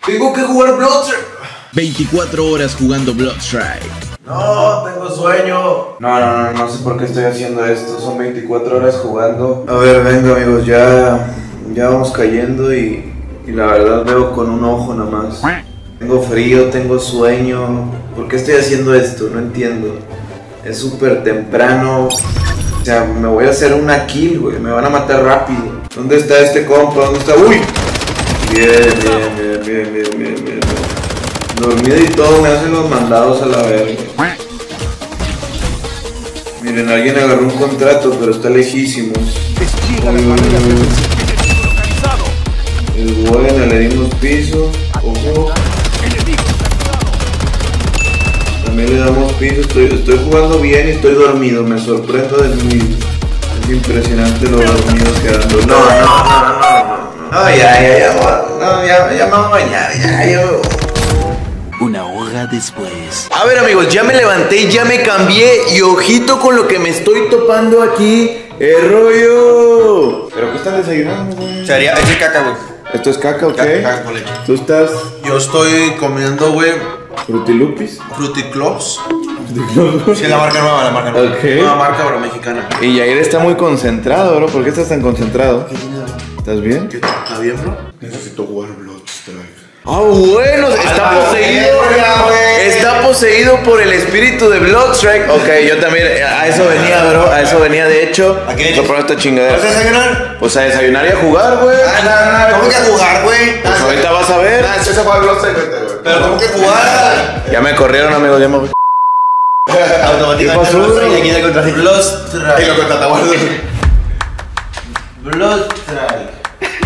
Tengo que jugar Bloodstrike. 24 horas jugando Bloodstrike. No, tengo sueño. No sé por qué estoy haciendo esto. Son 24 horas jugando. A ver, venga amigos, ya vamos cayendo y la verdad veo con un ojo nada más. Tengo frío, tengo sueño. ¿Por qué estoy haciendo esto? No entiendo. Es súper temprano. O sea, me voy a hacer una kill, güey. Me van a matar rápido. ¿Dónde está este compa? ¿Dónde está? ¡Uy! Bien. Dormido y todo, me hacen los mandados a la verga. Miren, alguien agarró un contrato, pero está lejísimo. Es buena, le dimos piso. Ojo. También le damos piso. Estoy jugando bien y estoy dormido. Me sorprendo de mí mismo. Es impresionante lo dormido que ando. No, ya me voy a bañar. Una hora después. A ver amigos, ya me levanté, ya me cambié y ojito con lo que me estoy topando aquí. ¡El rollo! ¿Pero qué están desayunando, güey? Esto es caca, güey. ¿Esto es caca o qué? Caca con leche. ¿Tú estás Yo estoy comiendo, güey, Frutilupis? Fruity Clubs. Sí, la marca nueva, Ok. Nueva marca, bro, mexicana. Y Yair está muy concentrado, bro. ¿Por qué estás tan concentrado? ¿Qué tiene, bro? ¿Estás bien? ¿Está bien, bro? Necesito jugar Bloodstrike. Ah, bueno, está poseído por el espíritu de Bloodstrike. Ok, yo también, a eso venía, bro, a eso venía, de hecho. ¿A qué? Por esta chingadera. ¿Vas a desayunar? Pues a desayunar y a jugar, güey. ¿Cómo que a jugar, güey? Pues ahorita vas a ver. Ese juega Bloodstrike, vete, güey. Pero ¿cómo que jugar? Ya me corrieron, amigos, ya me voy. Automáticamente. ¿Qué pasó, bro? Y aquí de contra Y Bloodstrike. lo contrata, guardo. Bloodstrike.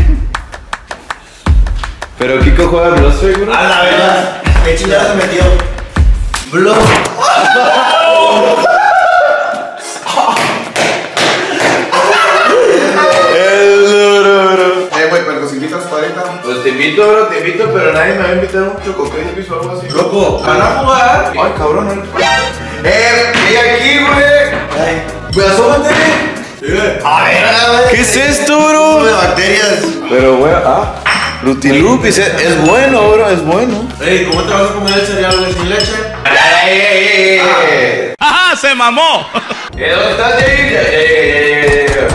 Pero Kiko juega Bloodstrike, bro. A la verdad. ¿Qué chingada se metió? Blood. El duro, bro. Güey, pero los invitas 40. Pues te invito, pero nadie me va a invitar a un chococrédito o algo así. Loco, ¿van a jugar? Ay, cabrón, no. ¡Y aquí, güey! Pues asómate. A ver, ¿Qué es esto, bro? de bacterias. Pero, güey, Frutilupis, es bueno, bro, es bueno. Ey, ¿cómo te vas a comer el cereal, güey, sin leche? ¡Ajá! ¡Se mamó! ¿Dónde estás, Jair?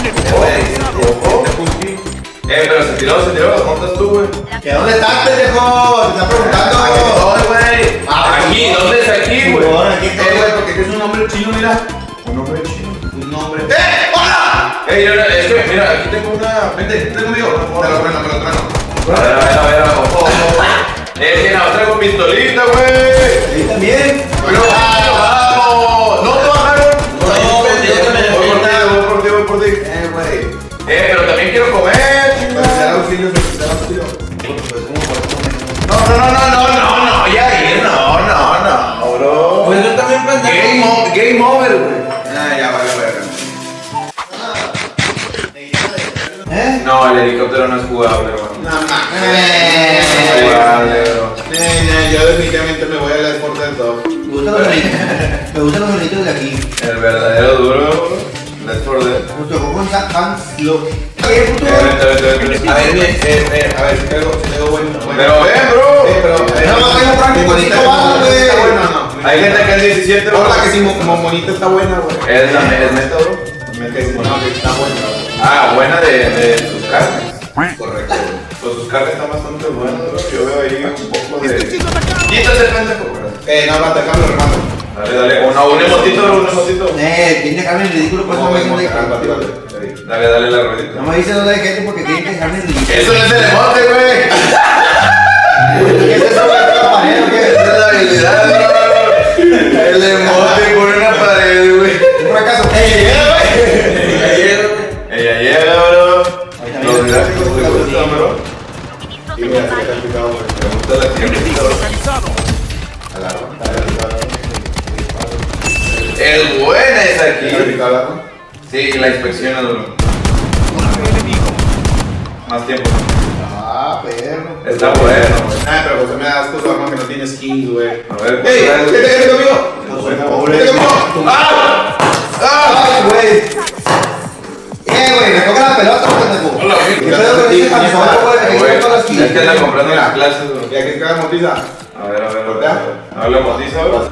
Pero se tiró, ¿cómo estás tú, güey? ¿Que dónde estás, pendejo? Te está preguntando. ¿Dónde, güey? Aquí, ¿dónde es aquí, güey? Aquí está, güey, porque es un nombre chino, mira. Un hombre chino. Un nombre. ¡Hola! Es que, mira, aquí tengo una... Vente conmigo. Me lo treno. A ver, ojo. Mira, traigo pistolita, güey. Ahí también. Pero, vamos. No te bajaron. Voy por ti. Güey. Pero también quiero comer. No, Yair, no, bro. Pues yo también pendejo. Game over, güey. Ya vale. No, el helicóptero no es jugable, bro. No No mames. es jugable, bro. Yo definitivamente me voy a la Sport del Dog. Me gustan los bonitos de aquí. El verdadero duro, bro. Let's for that. Nos tocó con Hans Lo. ¿Qué puto? A ver, si tengo bueno. Pero ven, bro. No, tengo práctico, Bonita, chico, va, güey. está buena, no. Hay gente que es 17, bro. Hola, que sí, como bonita está buena, güey. Es neta, bro. No, que está buena, güey. Buena de sus carnes. Correcto, güey. Pues sus carnes están bastante buenas, bro. Yo veo ahí un poco de... Quítate, pendejo, bro. No, va, te cambio, hermano. Dale. Un emotito, bro, un emotito. Tiene carne en ridículo, pues no me dicen Dale la ruedita. no me dicen dónde hay gente porque tienen que dejarme en ridículo. Eso no es el emote, güey. ¿Qué es eso, güey? ¿La pared o qué? Esa es la habilidad, bro. El emote con una pared, güey. Por acaso, Ella llega, bro. Los gráficos te Los gustan, bro. Y mira, se está explicado, güey. Me gusta la tiendita, bro. El buena es aquí. Sí, la inspección es duro. Más tiempo. Perro. Está bueno, güey. Pero José me das tu arma que no tiene skins, güey. A ver, ¡Ey! pues, ¿Qué te conmigo? ¿Qué te conmigo? ¡Ah! Ay, güey. Güey, me toca la pelota, pendejo. Hola, ¿Qué pedo con ese camisón, güey? Que güey. lleva todas las Es que anda comprando las clases, bro. ¿Y aquí se caga motiza? A ver. ¿Voltea? Habla motiza, bro.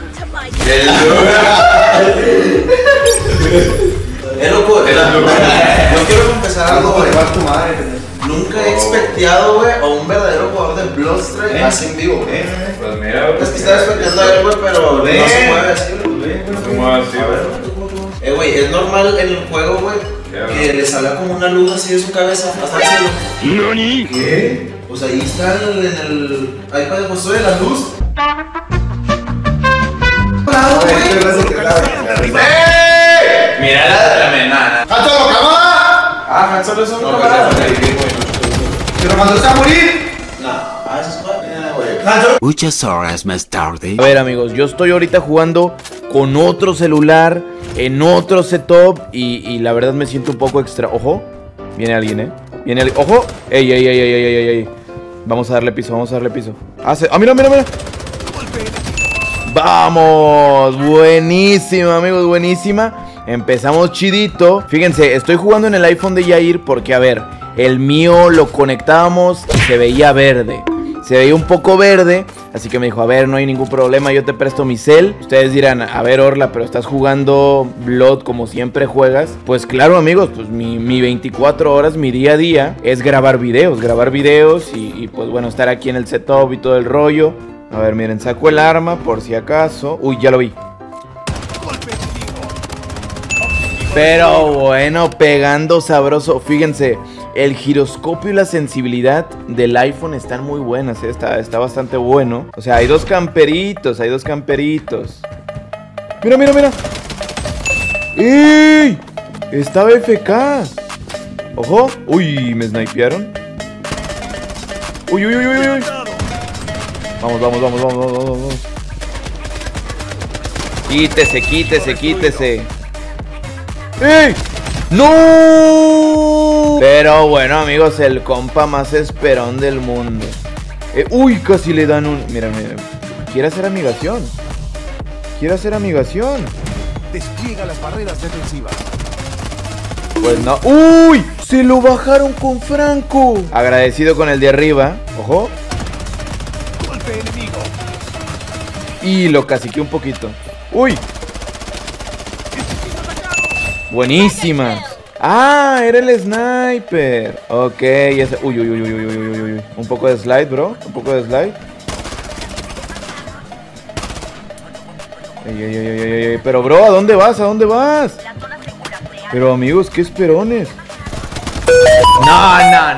Loco, yo quiero confesar algo, güey. Tu madre. Nunca he expecteado, güey, a un verdadero jugador de Bloodstrike así en vivo. Pues mira, bro. Es que estaba expectando a él, güey, pero no se mueve así, güey. ¿Cómo así, bro? Güey, es normal en el juego, güey, que le salga como una luz así de su cabeza hasta el cielo. ¿Nani? ¿Qué? Pues ahí está en el iPad de Josué, la luz. Claro, güey. Mira la menana. ¡Han Solo, cámara! Ah, Han Solo es un No, camarada. ¿Que lo mandó a morir? No, eso es güey. Muchas horas más tarde. A ver, amigos, yo estoy ahorita jugando con otro celular, en otro setup y la verdad me siento un poco extra. Ojo, viene alguien, viene alguien. Ojo, ey. Vamos a darle piso, mira. Vamos, buenísima, amigos, buenísima. Empezamos chidito. Fíjense, estoy jugando en el iPhone de Yair porque, a ver, el mío lo conectábamos y se veía verde. Se veía un poco verde, así que me dijo, a ver, no hay ningún problema, yo te presto mi cel. Ustedes dirán, a ver, Orla, pero estás jugando Blood como siempre juegas. Pues claro, amigos, pues mi 24 horas, mi día a día es grabar videos y pues bueno, estar aquí en el setup y todo el rollo. A ver, miren, saco el arma por si acaso. Uy, ya lo vi. Pero bueno, pegando sabroso. Fíjense, el giroscopio y la sensibilidad del iPhone están muy buenas, está bastante bueno. O sea, hay dos camperitos. Mira. ¡Ey! Estaba FK. Ojo. Uy, me snipearon. Uy. Vamos. Quítese. ¡Ey! ¡No! Pero bueno, amigos, el compa más esperón del mundo. Uy, casi le dan un... Mira. Quiere hacer amigación. Despliega las barreras defensivas. Pues no. ¡Uy! Se lo bajaron con Franco. Agradecido con el de arriba. Ojo. Golpe enemigo. Y lo caciqué un poquito. ¡Uy! Buenísima. Ah, era el sniper. Ok, ese. Uy. Un poco de slide, bro. Ey. Pero, bro, ¿a dónde vas? Pero, amigos, qué esperones. No.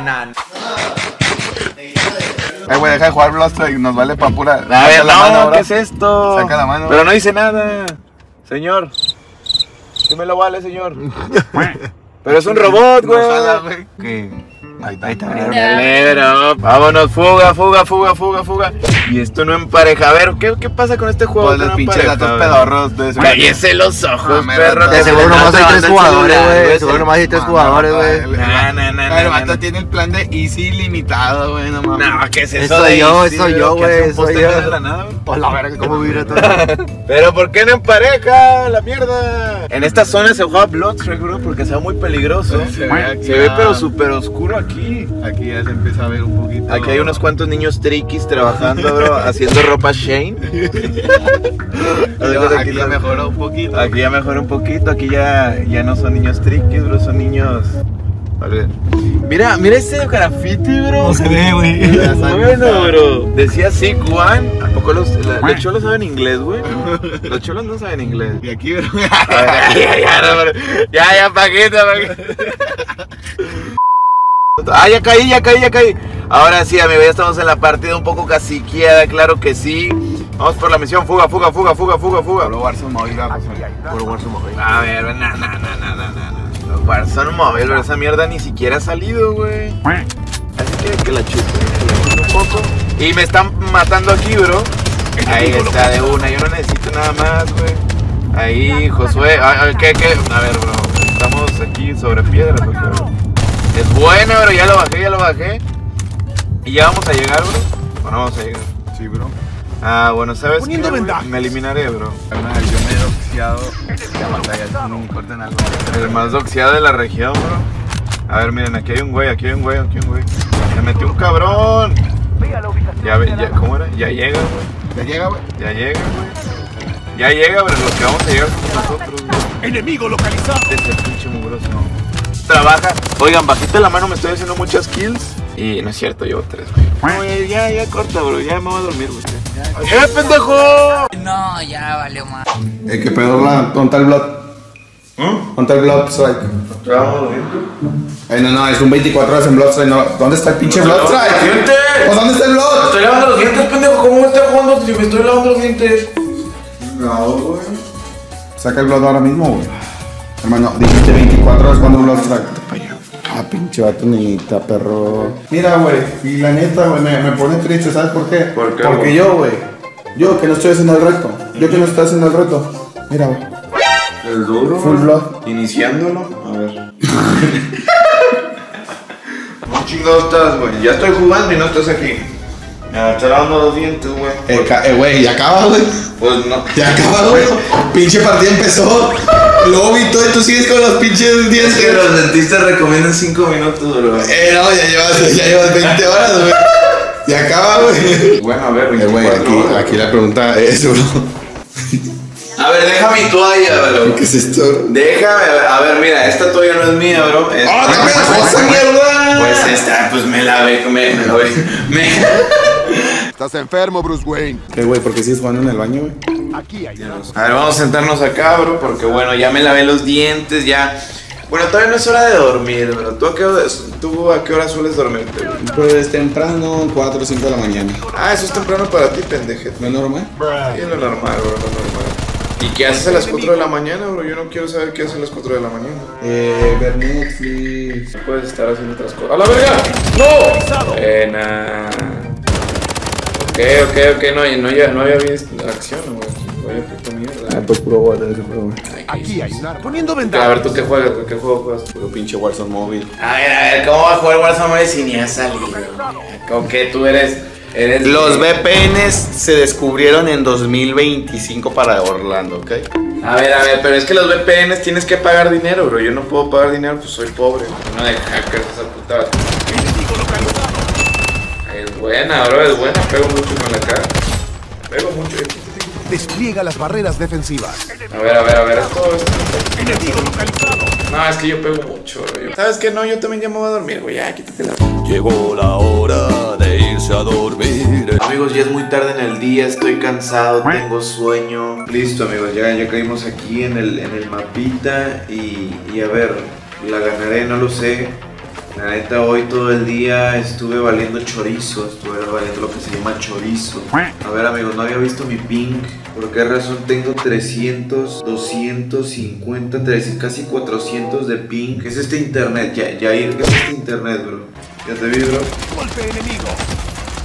Güey, deja de jugar Bloodstrike, nos vale pa' pura. A ver, mano, ¿qué es esto? Saca la mano. Pero no hice nada. Señor. ¿Qué me lo vale, señor? Pero es un robot, güey. ¿Qué? Ahí está. Bro. Vámonos, fuga. Y esto no empareja. A ver, ¿qué pasa con este juego? Pues los pinches gatos pedorros de ese. Cállese los ojos, perro. De seguro nomás hay 3 jugadores, güey. Seguro nomás hay 3 jugadores, güey. El vato tiene el plan de Easy limitado, güey, no mames. No, ¿qué es eso? Eso soy yo, güey. Soy yo. De la nada, güey. Pues la verga, ¿cómo vibra todo? Pero ¿por qué no empareja? La mierda. En esta zona se juega Bloodstrike, bro, porque se ve muy peligroso. Se ve aquí, Se ve pero súper oscuro aquí. Aquí ya se empieza a ver un poquito. Aquí hay unos cuantos niños triquis trabajando, bro, haciendo ropa Shane. Aquí ya mejoró un poquito. Aquí ya mejoró un poquito, aquí ya no son niños triquis, bro, son niños... Vale. Mira ese graffiti, bro. No se ve, güey. Bueno, bro. Decía Sick One. ¿A poco los cholos saben inglés, güey? Los cholos no saben inglés. Y aquí, bro. Ya, Paquito. Ah, ya caí. Ahora sí, amigo, ya estamos en la partida un poco caciqueada, claro que sí. Vamos por la misión, fuga. Por Warzone móvil, Por Warzone móvil. A ver, no. Warzone móvil, pero esa mierda ni siquiera ha salido, güey. Así que la chupe un poco. Y me están matando aquí, bro. Ahí está, de una, yo no necesito nada más, güey. Ahí, Josué. ¿Qué? A ver, bro, estamos aquí sobre piedras, bro. Es bueno, bro, ya lo bajé. ¿Y ya vamos a llegar, bro? ¿O no vamos a llegar? Sí, bro. Ah, bueno, ¿sabes qué? ventajas. Me eliminaré, bro. Yo me he doxiado la batalla, no me importa algo. El más doxiado de la región, bro. A ver, miren, aquí hay un güey. Se metió un cabrón. Ya, ¿cómo era? Ya llega, güey. Ya llega, güey. Ya llega, güey. Ya llega, pero los que vamos a llegar somos nosotros, güey. Enemigo localizado. Ese pinche mugroso. Trabaja. Oigan, bajita la mano, me estoy haciendo muchas kills. Y no es cierto, llevo 3, güey. No, ya corta, bro. Ya me voy a dormir, güey. Pendejo! No, ya valió más. ¿Qué pedo, ¿dónde está el Blood? ¿Dónde está el Blood Strike? No, es un 24 horas en Blood Strike. No. ¿Dónde está el pinche Blood Strike? ¿O dónde está el Blood? Estoy lavando los dientes, pendejo. ¿Cómo me estoy jugando si me estoy lavando los dientes? No, güey. Saca el Blood ahora mismo, güey. Hermano, dijiste 24 horas cuando un Blood Strike. Ah, pinche vato niñita, perro. Mira, güey, y la neta, güey, me pone triste, ¿sabes por qué? ¿Por qué, Porque güey? yo, güey, yo que no estoy haciendo el reto. Yo que no estoy haciendo el reto. Mira, güey. El duro. Full Blood. Iniciándolo. A ver. ¿Cómo chingado estás, güey? Ya estoy jugando y no estás aquí. Me estoy lavando los dientes, güey. Güey, ya acaba, güey. Pues no. Ya acaba, güey. Pinche partida empezó. Luego y todo, y tú sigues con los pinches Es que dientes. los dentistas recomiendan 5 minutos, bro. No, ya llevas 20 horas, güey. Ya acaba, güey. Bueno, a ver, Güey, 24 horas. aquí la pregunta es, bro. A ver, deja mi toalla, bro. ¿Qué es esto? Déjame, a ver, mira, esta toalla no es mía, bro. ¡Ah, dame esa mierda! Pues esta, pues me lavé, me lavé. Estás enfermo, Bruce Wayne. ¿Qué, güey? ¿Por qué sigues jugando en el baño, güey? Aquí hay una. A ver, vamos a sentarnos acá, bro, porque bueno, ya me lavé los dientes, ya. Bueno, todavía no es hora de dormir, bro. ¿Tú a qué hora sueles dormirte, güey? Pues temprano, 4 o 5 de la mañana. Ah, eso es temprano para ti, pendeje. ¿No es normal? Sí, es lo normal, bro, lo normal. ¿Y qué haces a las 4 de la mañana, bro? Yo no quiero saber qué haces a las 4 de la mañana. Ver Netflix. No puedes estar haciendo otras cosas. ¡A la verga! ¡No! Buena. Ok, no había visto acción, güey. Vaya puta mierda. Pues puro water ese juego. Aquí hay una. Poniendo A ventaja. ver, ¿tú qué juegas, güey? ¿Qué juego juegas? Puro pinche Warzone móvil. A ver, ¿cómo va a jugar Warzone Mobile si ni ha salido? ¿Con qué tú eres? Los VPNs se descubrieron en 2025 para Orlando, ¿ok? A ver, pero es que los VPNs tienes que pagar dinero, bro. Yo no puedo pagar dinero, pues soy pobre. No de hackers esa puta. Es buena, bro, es buena. Pego mucho con la cara. Pego mucho. Despliega las barreras defensivas. A ver, esto. No, es que yo pego mucho, bro. ¿Sabes qué? No, yo también ya me voy a dormir, güey. Ya, quítate la. Llegó la hora de irse a dormir. Amigos, ya es muy tarde en el día, estoy cansado, tengo sueño. Listo, amigos, ya caímos aquí en el mapita y a ver, la ganaré, no lo sé. La neta, hoy todo el día estuve valiendo chorizo, estuve valiendo lo que se llama chorizo. A ver, amigos, no había visto mi ping. ¿Por qué razón tengo 300, 250, casi 400 de ping? ¿Qué es este internet? Yair, ¿qué es este internet, bro? Ya te vi, bro. Golpe enemigo.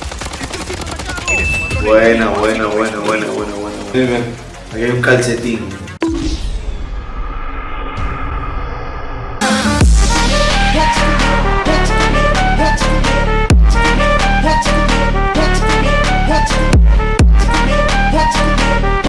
Buena. Aquí hay un calcetín.